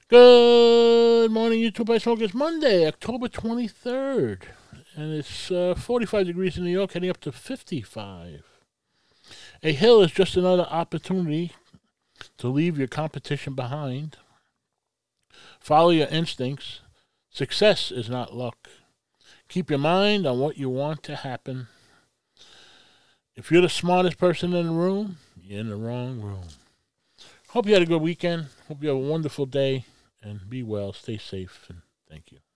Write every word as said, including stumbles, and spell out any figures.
Good morning, YouTube. I smoke. It's Monday, October twenty-third, and it's uh, forty-five degrees in New York, heading up to fifty-five. A hill is just another opportunity to leave your competition behind. Follow your instincts. Success is not luck. Keep your mind on what you want to happen. If you're the smartest person in the room, you're in the wrong room. Hope you had a good weekend. Hope you have a wonderful day. And be well, stay safe, and thank you.